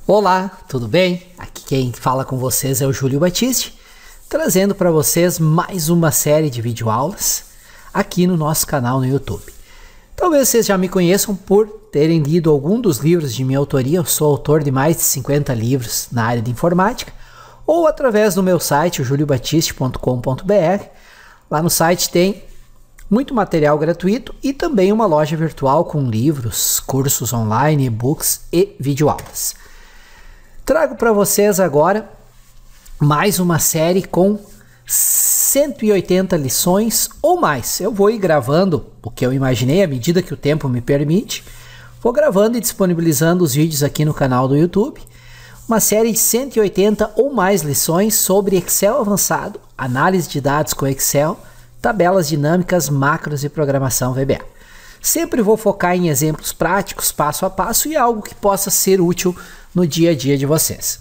Olá, tudo bem? Aqui quem fala com vocês é o Júlio Batiste, trazendo para vocês mais uma série de videoaulas aqui no nosso canal no YouTube. Talvez vocês já me conheçam por terem lido algum dos livros de minha autoria. Eu sou autor de mais de 50 livros na área de informática, ou através do meu site, o juliobatiste.com.br. Lá no site tem muito material gratuito e também uma loja virtual com livros, cursos online, e-books e videoaulas. Trago para vocês agora mais uma série com 180 lições ou mais. Eu vou ir gravando o que eu imaginei à medida que o tempo me permite. Vou gravando e disponibilizando os vídeos aqui no canal do YouTube. Uma série de 180 ou mais lições sobre Excel avançado, análise de dados com Excel, tabelas dinâmicas, macros e programação VBA. Sempre vou focar em exemplos práticos, passo a passo, e algo que possa ser útil no dia a dia de vocês.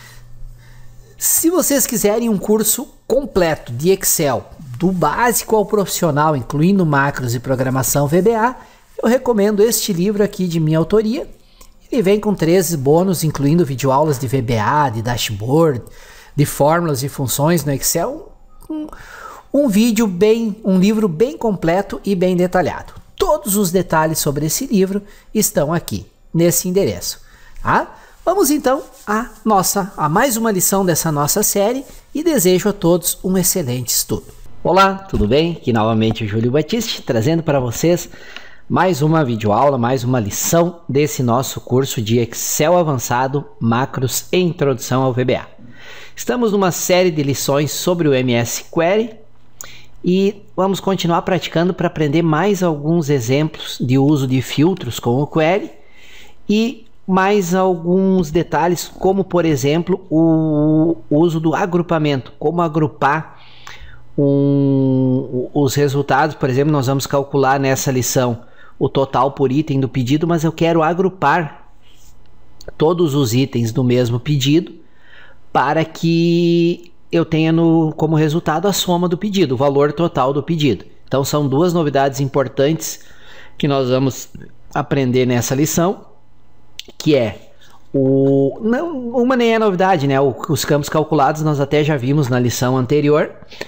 Se vocês quiserem um curso completo de Excel, do básico ao profissional, incluindo macros e programação VBA, eu recomendo este livro aqui de minha autoria. Ele vem com 13 bônus, incluindo videoaulas de VBA, de dashboard, de fórmulas e funções no Excel. Um livro bem completo e bem detalhado. Todos os detalhes sobre esse livro estão aqui, nesse endereço. Tá? Vamos então a mais uma lição dessa nossa série e desejo a todos um excelente estudo. Olá, tudo bem? Aqui novamente o Júlio Batiste, trazendo para vocês mais uma videoaula, mais uma lição desse nosso curso de Excel avançado, macros e introdução ao VBA. Estamos numa série de lições sobre o MS Query e vamos continuar praticando para aprender mais alguns exemplos de uso de filtros com o Query e mais alguns detalhes, como por exemplo o uso do agrupamento, como agrupar os resultados. Por exemplo, nós vamos calcular nessa lição o total por item do pedido, mas eu quero agrupar todos os itens do mesmo pedido para que eu tenha como resultado a soma do pedido, o valor total do pedido. Então são duas novidades importantes que nós vamos aprender nessa lição, que é uma nem é novidade, né? Os campos calculados nós até já vimos na lição anterior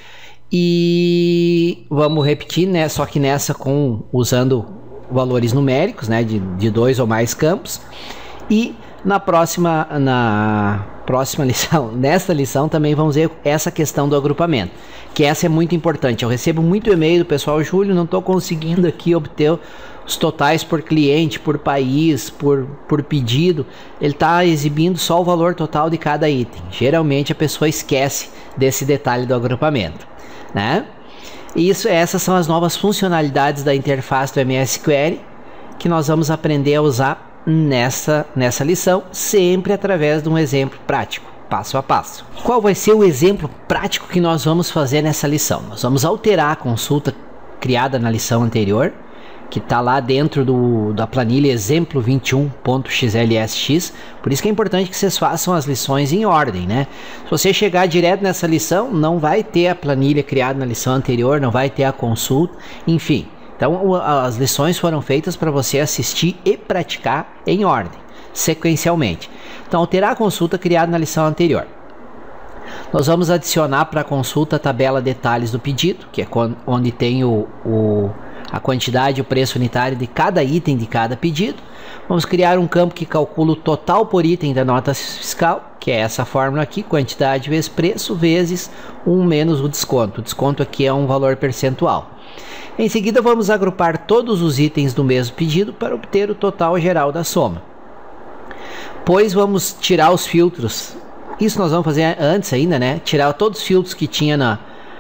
e vamos repetir, né? Só que nessa usando valores numéricos, né? De dois ou mais campos. E na próxima lição, nesta lição também vamos ver essa questão do agrupamento, que essa é muito importante. Eu recebo muito e-mail do pessoal: Júlio, não estou conseguindo aqui obter os totais por cliente, por país, por pedido. Ele está exibindo só o valor total de cada item. Geralmente a pessoa esquece desse detalhe do agrupamento, né? E essas são as novas funcionalidades da interface do MS Query que nós vamos aprender a usar nessa lição, sempre através de um exemplo prático, passo a passo. Qual vai ser o exemplo prático que nós vamos fazer nessa lição? Nós vamos alterar a consulta criada na lição anterior, que está lá dentro da planilha exemplo 21.xlsx. Por isso que é importante que vocês façam as lições em ordem, né? Se você chegar direto nessa lição, não vai ter a planilha criada na lição anterior, não vai ter a consulta, enfim. Então as lições foram feitas para você assistir e praticar em ordem, sequencialmente. Então, alterar a consulta criada na lição anterior. Nós vamos adicionar para a consulta a tabela detalhes do pedido, que é onde tem a quantidade e o preço unitário de cada item de cada pedido. Vamos criar um campo que calcula o total por item da nota fiscal, que é essa fórmula aqui: quantidade vezes preço vezes 1 menos o desconto. O desconto aqui é um valor percentual. Em seguida, vamos agrupar todos os itens do mesmo pedido para obter o total geral da soma. Pois vamos tirar os filtros. Isso nós vamos fazer antes ainda, né? Tirar todos os filtros que tinha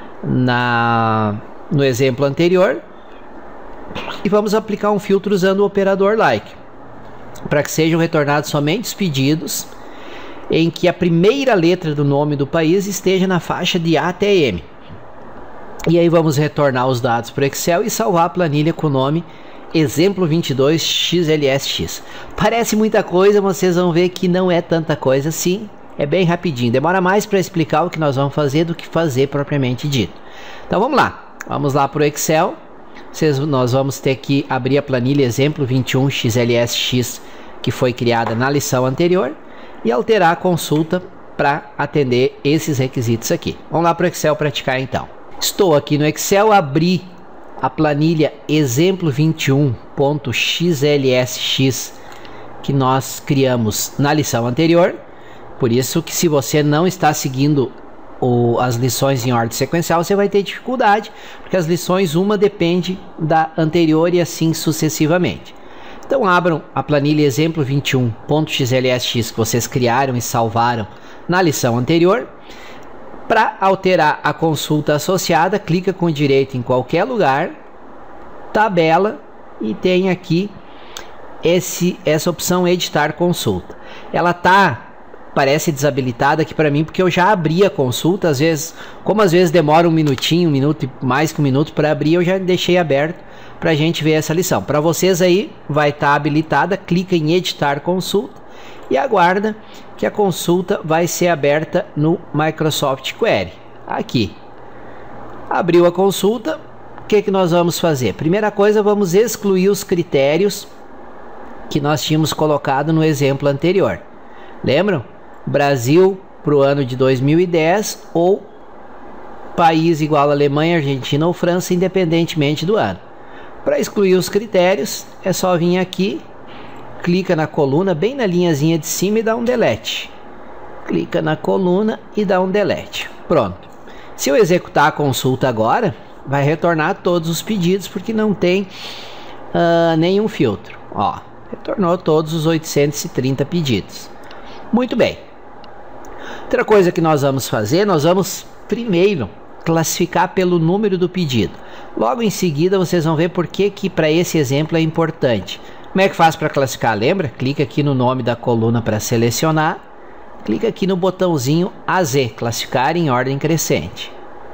no exemplo anterior. E vamos aplicar um filtro usando o operador like, para que sejam retornados somente os pedidos em que a primeira letra do nome do país esteja na faixa de A até M. E aí vamos retornar os dados para o Excel e salvar a planilha com o nome exemplo 22xlsx. Parece muita coisa, mas vocês vão ver que não é tanta coisa assim. É bem rapidinho, demora mais para explicar o que nós vamos fazer do que fazer propriamente dito. Então vamos lá para o Excel. Nós vamos ter que abrir a planilha exemplo 21xlsx que foi criada na lição anterior. e alterar a consulta para atender esses requisitos aqui. Vamos lá para o Excel praticar então. Estou aqui no Excel, abri a planilha exemplo 21.xlsx que nós criamos na lição anterior. Por isso que se você não está seguindo as lições em ordem sequencial, você vai ter dificuldade, porque as lições uma depende da anterior e assim sucessivamente. Então abram a planilha exemplo 21.xlsx que vocês criaram e salvaram na lição anterior. Para alterar a consulta associada, clica com direito em qualquer lugar, tabela, e tem aqui essa opção editar consulta. Ela parece desabilitada aqui para mim porque eu já abri a consulta. Às vezes demora um minuto e mais que um minuto para abrir, eu já deixei aberto para a gente ver essa lição. Para vocês aí vai estar habilitada, clica em editar consulta e aguarda que a consulta vai ser aberta no Microsoft Query. Aqui, abriu a consulta, o que nós vamos fazer? Primeira coisa, vamos excluir os critérios que nós tínhamos colocado no exemplo anterior. Lembram? Brasil para o ano de 2010 ou país igual a Alemanha, Argentina ou França, independentemente do ano. Para excluir os critérios, é só vir aqui, clica na coluna, bem na linhazinha de cima e dá um delete. Clica na coluna e dá um delete. Pronto. Se eu executar a consulta agora, vai retornar todos os pedidos, porque não tem nenhum filtro. Ó, retornou todos os 830 pedidos. Muito bem. Outra coisa que nós vamos fazer, nós vamos primeiro classificar pelo número do pedido. Logo em seguida vocês vão ver por que para esse exemplo é importante. Como é que faz para classificar? Lembra? Clica aqui no nome da coluna para selecionar. Clica aqui no botãozinho AZ, classificar em ordem crescente.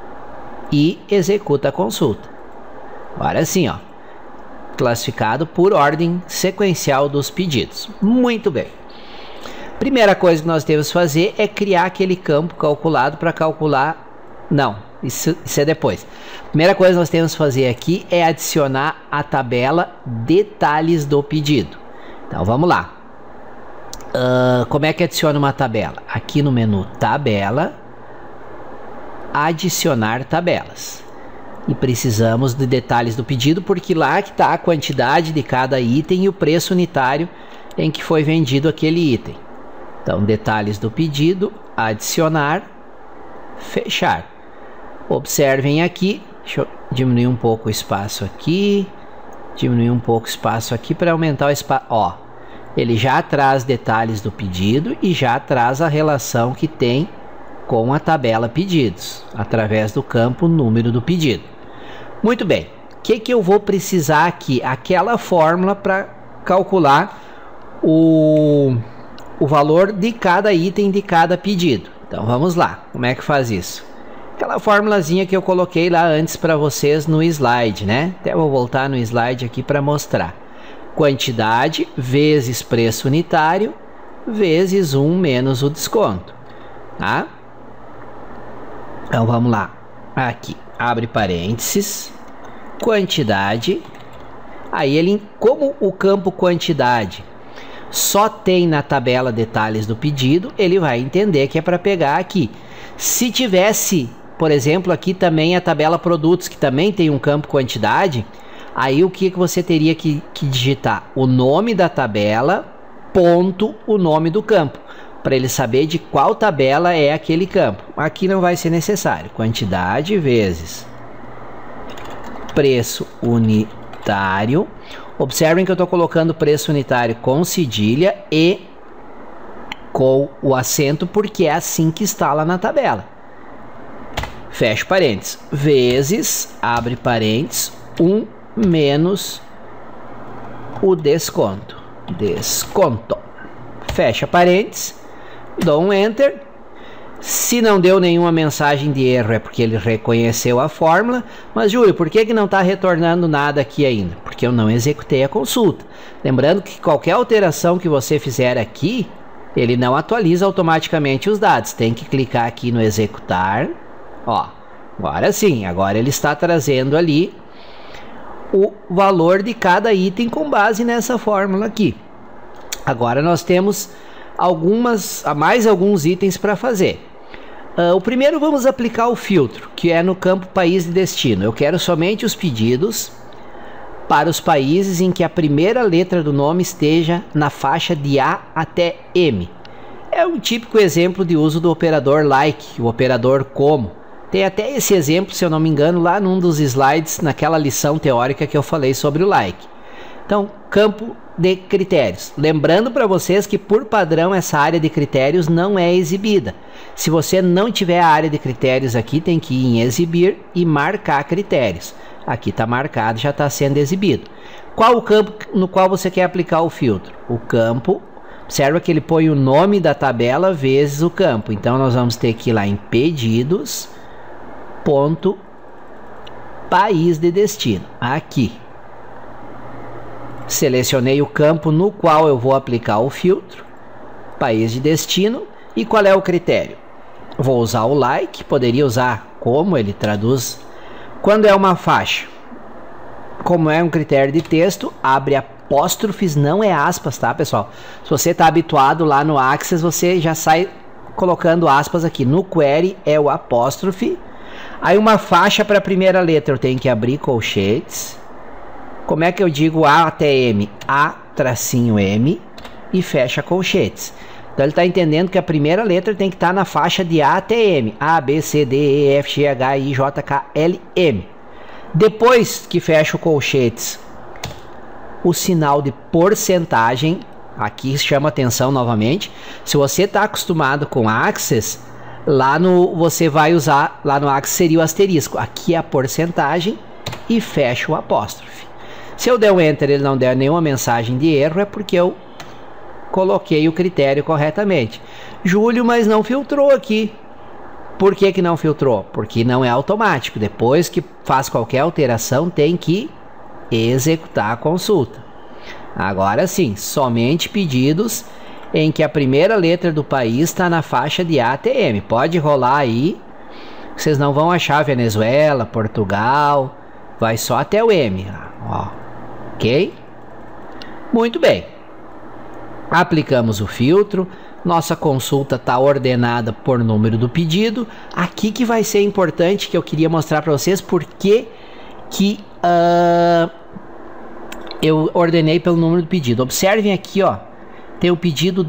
E executa a consulta. Agora sim, ó. Classificado por ordem sequencial dos pedidos. Muito bem. Primeira coisa que nós temos que fazer é criar aquele campo calculado para calcular... Não, isso é depois. Primeira coisa que nós temos que fazer aqui é adicionar a tabela detalhes do pedido. Então vamos lá. Como é que adiciona uma tabela? Aqui no menu tabela, adicionar tabelas. E precisamos de detalhes do pedido, porque lá que está a quantidade de cada item e o preço unitário em que foi vendido aquele item. Então, detalhes do pedido, adicionar, fechar. Observem aqui, deixa eu diminuir um pouco o espaço aqui, para aumentar o espaço. Ó, ele já traz detalhes do pedido e já traz a relação que tem com a tabela pedidos, através do campo número do pedido. Muito bem, o que eu vou precisar aqui? Aquela fórmula para calcular o valor de cada item de cada pedido. Então vamos lá, como é que faz isso? Aquela formulazinha que eu coloquei lá antes para vocês no slide, né? Até vou voltar no slide aqui para mostrar. Quantidade vezes preço unitário vezes 1 menos o desconto, tá? Então vamos lá, aqui, abre parênteses, quantidade, aí ele, como o campo quantidade só tem na tabela detalhes do pedido, ele vai entender que é para pegar aqui. Se tivesse, por exemplo, aqui também a tabela produtos, que também tem um campo quantidade, aí o que você teria que digitar? O nome da tabela, ponto, o nome do campo, para ele saber de qual tabela é aquele campo. Aqui não vai ser necessário. Quantidade vezes preço unitário. Observem que eu estou colocando preço unitário com cedilha e com o acento, porque é assim que está lá na tabela. Fecha parênteses. Vezes, abre parênteses, 1 menos o desconto. Desconto. Fecha parênteses. Dou um Enter. Se não deu nenhuma mensagem de erro, é porque ele reconheceu a fórmula. Mas, Júlio, por que não está retornando nada aqui ainda? Porque eu não executei a consulta. Lembrando que qualquer alteração que você fizer aqui, ele não atualiza automaticamente os dados. Tem que clicar aqui no executar. Ó, agora sim, agora ele está trazendo ali o valor de cada item com base nessa fórmula aqui. Agora nós temos mais alguns itens para fazer. O primeiro, vamos aplicar o filtro, que é no campo país de destino. Eu quero somente os pedidos para os países em que a primeira letra do nome esteja na faixa de A até M. É um típico exemplo de uso do operador like, o operador como. Tem até esse exemplo, se eu não me engano, lá num dos slides, naquela lição teórica que eu falei sobre o like. Então, campo de critérios. Lembrando para vocês que, por padrão, essa área de critérios não é exibida. Se você não tiver a área de critérios aqui, tem que ir em exibir e marcar critérios. Aqui está marcado, já está sendo exibido. Qual o campo no qual você quer aplicar o filtro? O campo, observa que ele põe o nome da tabela vezes o campo. Então, nós vamos ter que ir lá em pedidos, ponto, país de destino. Aqui. Selecionei o campo no qual eu vou aplicar o filtro, país de destino, e qual é o critério? Vou usar o like, poderia usar como ele traduz. Quando é uma faixa, como é um critério de texto, abre apóstrofes, não é aspas, tá, pessoal? Se você está habituado lá no Access, você já sai colocando aspas aqui. No query é o apóstrofe. Aí uma faixa para a primeira letra eu tenho que abrir colchetes. Como é que eu digo A até M? A-M e fecha colchetes. Então ele está entendendo que a primeira letra tem que estar na faixa de A até M. A, B, C, D, E, F, G, H, I, J, K, L, M. Depois que fecha o colchetes, o sinal de porcentagem, aqui chama atenção novamente. Se você está acostumado com Access, você vai usar, lá no Access seria o asterisco. Aqui é a porcentagem e fecha o apóstrofe. Se eu der um Enter e ele não der nenhuma mensagem de erro, é porque eu coloquei o critério corretamente. Júlio, mas não filtrou aqui. Por que que não filtrou? Porque não é automático. Depois que faz qualquer alteração, tem que executar a consulta. Agora sim, somente pedidos em que a primeira letra do país está na faixa de A até M. Pode rolar aí. Vocês não vão achar Venezuela, Portugal. Vai só até o M. Ó. Ok? Muito bem. Aplicamos o filtro. Nossa consulta está ordenada por número do pedido. Aqui que vai ser importante, que eu queria mostrar para vocês porque que eu ordenei pelo número do pedido. Observem aqui, ó. Tem o pedido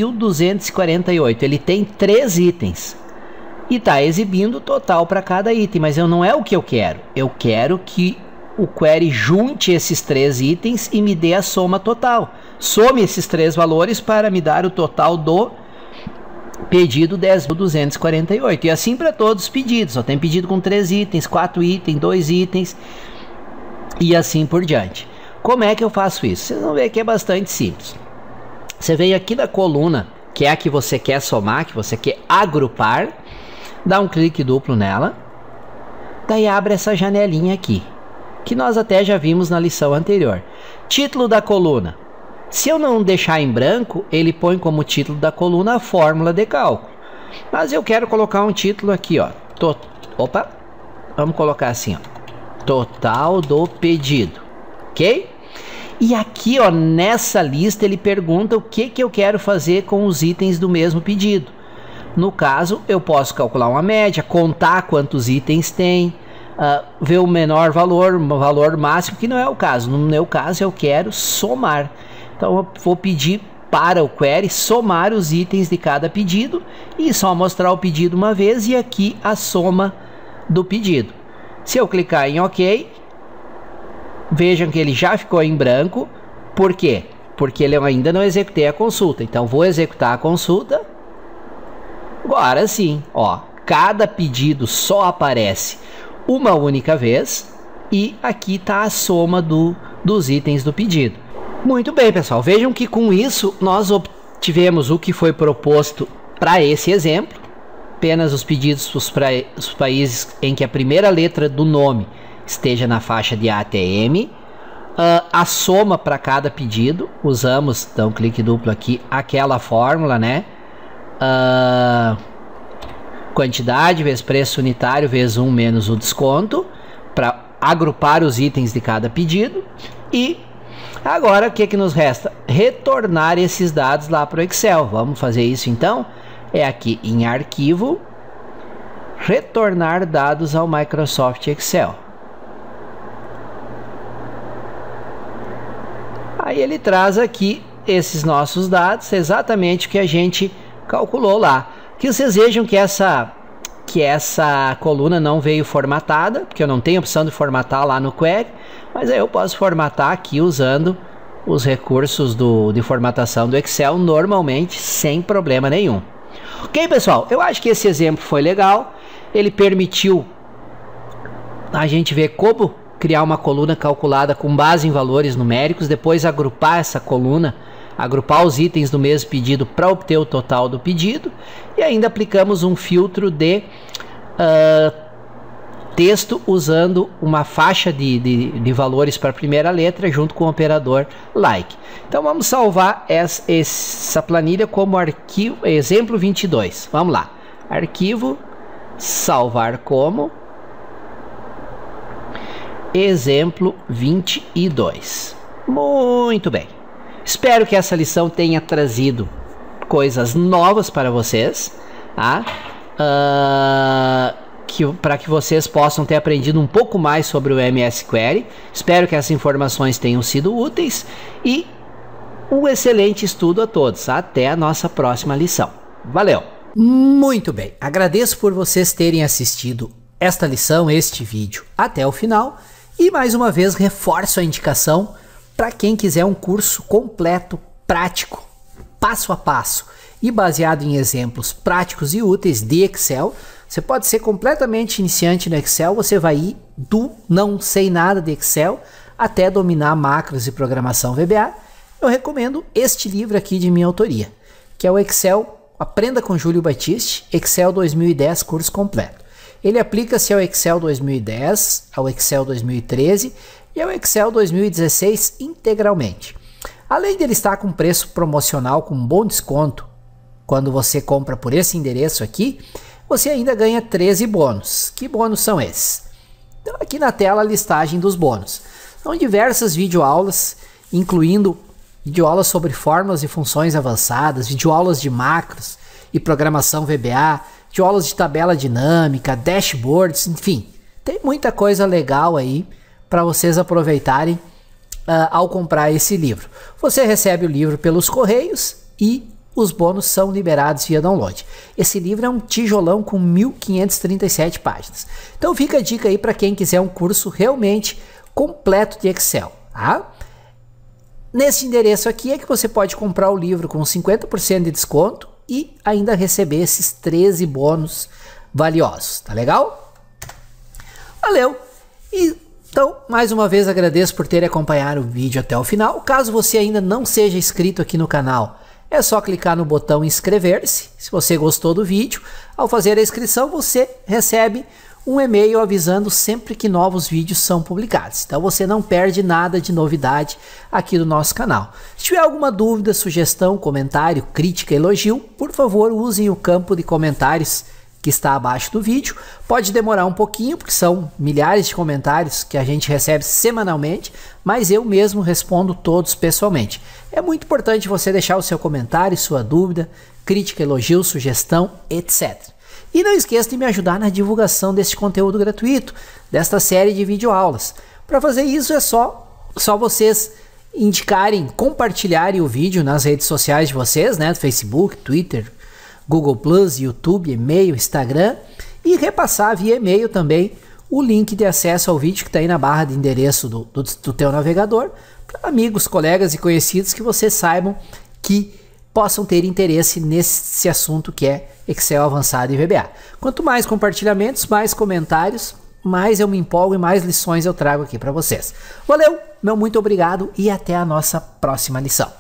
10.248. Ele tem 3 itens. E está exibindo o total para cada item. Mas não é o que eu quero. Eu quero que o query junte esses 3 itens e me dê a soma total. Some esses 3 valores para me dar o total do pedido 10.248. E assim para todos os pedidos. Só tem pedido com 3 itens, 4 itens, 2 itens e assim por diante. Como é que eu faço isso? Vocês vão ver que é bastante simples. Você vem aqui da coluna, que é a que você quer somar, que você quer agrupar, dá um clique duplo nela, daí abre essa janelinha aqui, que nós até já vimos na lição anterior. Título da coluna. Se eu não deixar em branco, ele põe como título da coluna a fórmula de cálculo. Mas eu quero colocar um título aqui, ó. Vamos colocar assim, ó. Total do pedido. Ok? E aqui, ó, nessa lista ele pergunta o que eu quero fazer com os itens do mesmo pedido. No caso, eu posso calcular uma média, contar quantos itens tem, ver o menor valor, o valor máximo, que não é o caso. No meu caso, eu quero somar. Então, eu vou pedir para o query somar os itens de cada pedido e só mostrar o pedido uma vez e aqui a soma do pedido. Se eu clicar em OK, vejam que ele já ficou em branco. Por quê? Porque eu ainda não executei a consulta. Então, vou executar a consulta. Agora sim, ó, cada pedido só aparece uma única vez e aqui está a soma dos itens do pedido. Muito bem, pessoal. Vejam que com isso nós obtivemos o que foi proposto para esse exemplo. Apenas os pedidos para os países em que a primeira letra do nome esteja na faixa de A até M. A soma para cada pedido. Usamos, então, clique duplo aqui, aquela fórmula, né? Quantidade vezes preço unitário vezes 1 menos o desconto, para agrupar os itens de cada pedido. E Agora, o que que nos resta? Retornar esses dados lá para o Excel. Vamos fazer isso então? É aqui em Arquivo, Retornar dados ao Microsoft Excel. Aí ele traz aqui esses nossos dados, exatamente o que a gente calculou lá. Que vocês vejam que essa coluna não veio formatada, porque eu não tenho opção de formatar lá no Query, mas aí eu posso formatar aqui usando os recursos de formatação do Excel normalmente, sem problema nenhum. Ok, pessoal? Eu acho que esse exemplo foi legal. Ele permitiu a gente ver como criar uma coluna calculada com base em valores numéricos, depois agrupar essa coluna, agrupar os itens do mesmo pedido para obter o total do pedido, e ainda aplicamos um filtro de texto usando uma faixa de valores para a primeira letra junto com o operador like. Então vamos salvar essa planilha como arquivo, exemplo 22. Vamos lá, arquivo, salvar como exemplo 22. Muito bem. Espero que essa lição tenha trazido coisas novas para vocês, tá? Para que vocês possam ter aprendido um pouco mais sobre o MS Query. Espero que essas informações tenham sido úteis e um excelente estudo a todos. Até a nossa próxima lição. Valeu! Muito bem, agradeço por vocês terem assistido esta lição, este vídeo até o final. E mais uma vez reforço a indicação para quem quiser um curso completo, prático, passo a passo e baseado em exemplos práticos e úteis de Excel. Você pode ser completamente iniciante no Excel, você vai ir do não sei nada de Excel até dominar macros e programação VBA. Eu recomendo este livro aqui de minha autoria, que é o Excel Aprenda com Júlio Batiste, Excel 2010 curso completo. Ele aplica-se ao Excel 2010, ao Excel 2013 e ao Excel 2016 integralmente. Além de ele estar com preço promocional com um bom desconto, quando você compra por esse endereço aqui, você ainda ganha 13 bônus. Que bônus são esses? Então aqui na tela a listagem dos bônus. São diversas videoaulas, incluindo videoaulas sobre fórmulas e funções avançadas, videoaulas de macros e programação VBA, videoaulas de tabela dinâmica, dashboards, enfim. Tem muita coisa legal aí para vocês aproveitarem ao comprar esse livro. Você recebe o livro pelos correios e os bônus são liberados via download. Esse livro é um tijolão com 1537 páginas. Então fica a dica aí para quem quiser um curso realmente completo de Excel, tá? Nesse endereço aqui é que você pode comprar o livro com 50% de desconto e ainda receber esses 13 bônus valiosos, tá legal? Valeu! Então, mais uma vez agradeço por ter acompanhado o vídeo até o final. Caso você ainda não seja inscrito aqui no canal, é só clicar no botão inscrever-se, se você gostou do vídeo. Ao fazer a inscrição, você recebe um e-mail avisando sempre que novos vídeos são publicados. Então você não perde nada de novidade aqui do nosso canal. Se tiver alguma dúvida, sugestão, comentário, crítica, elogio, por favor usem o campo de comentários que está abaixo do vídeo. Pode demorar um pouquinho, porque são milhares de comentários que a gente recebe semanalmente, mas eu mesmo respondo todos pessoalmente. É muito importante você deixar o seu comentário, sua dúvida, crítica, elogio, sugestão, etc. E não esqueça de me ajudar na divulgação desse conteúdo gratuito, desta série de videoaulas. Para fazer isso é só vocês indicarem, compartilharem o vídeo nas redes sociais de vocês, né? Facebook, Twitter, Google+, YouTube, e-mail, Instagram, e repassar via e-mail também o link de acesso ao vídeo que está aí na barra de endereço do teu navegador, para amigos, colegas e conhecidos que vocês saibam que possam ter interesse nesse assunto que é Excel avançado e VBA. Quanto mais compartilhamentos, mais comentários, mais eu me empolgo e mais lições eu trago aqui para vocês. Valeu, meu muito obrigado e até a nossa próxima lição.